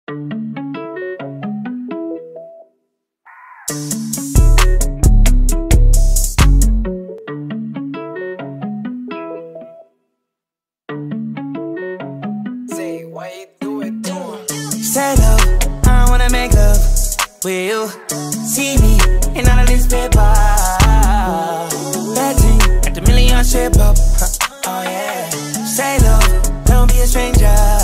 Say, why you do it to him? Say love, I wanna make love with you. See me in all of this paper. That thing at the million shape up. Oh yeah. Say love, don't be a stranger.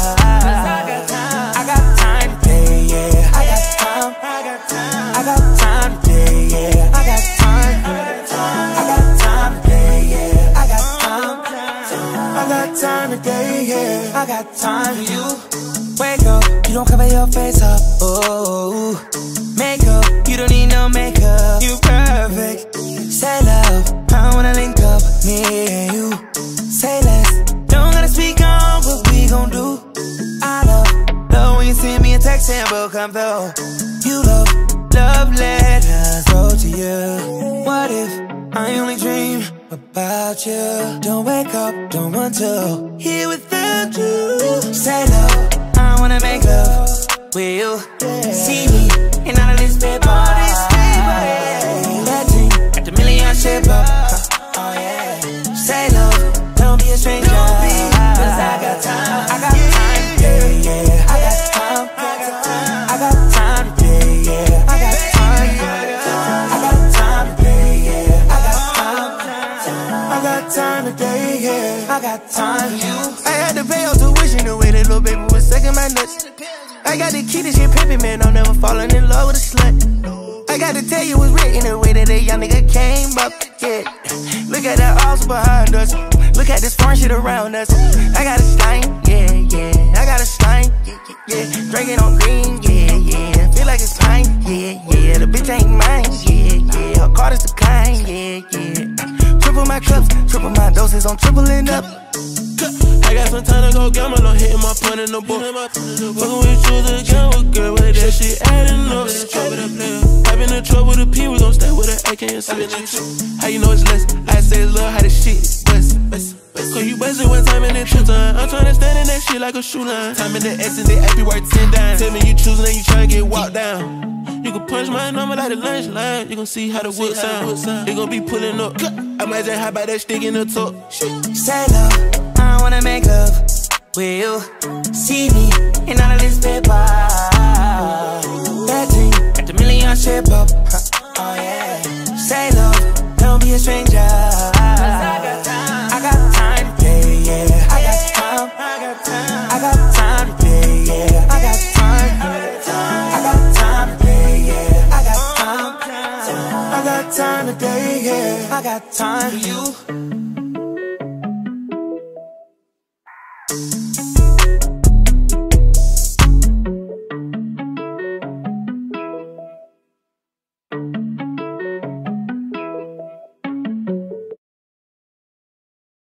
I got time today, yeah. I got time. I got time today, yeah. I got time. I got time today, yeah. I got time. I got time today, yeah. I got time for you. Wake up, you don't cover your face up. Oh, makeup, you don't need no makeup. You perfect. Say love, I wanna link up, me and you. Say less, don't gotta speak on what we gon' do. I love when you send me a text and we'll come through. You love letters wrote to you. What if I only dream about you? Don't wake up, don't want to here without you. Say love, I wanna make love with you. See me in all of this paper. That thing at the million shape up. Oh yeah. Say love, don't be a stranger. Cause I got time. I got time today, yeah. I got time. I got time today, yeah. I got time. I got time today, yeah. I got time. I got time today, yeah. I got time for you. I had to pay your tuition the way that little baby was sucking my nuts. I got the key to shit pimpin', man, I'm never falling in love with a slut. I got to tell you what's written the way that a young nigga came up, yeah. Look at that awesome behind us. Look at this foreign shit around us. I got a stain, yeah, yeah. I got a stain, yeah, yeah. Drinking on green, yeah, yeah. Feel like it's pine, yeah, yeah. The bitch ain't mine, yeah, yeah. Her card is the kind, yeah, yeah. Triple my cups, triple my doses, I'm tripling up. I got some time to go gamble, I'm hitting my point in the book. Fuckin' with you again, with girl, with that shit adding up. I've been in trouble with the P, we gon' stay with an AK and switch. How you know it's less? I say it's love, how the shit is bust. Cause you bustin' one time and then two times. I'm tryna stand in that shit like a shoe line. Time in the S and the AP worth 10 dimes. Tell me you choosing and you tryna get walked down. You can punch my number like the lunch line. You gon' see how the wood sound. They gon' be pulling up. I might just hop out that stick in the top. Say love, I wanna make love with you. See me in all of this paper. That thing at the million shape up. Oh yeah. Say love, don't be a stranger. I got time today, yeah. I got time. I got time today, yeah. I got time. I got time today, yeah. I got time. I got time today, yeah. I got time for you.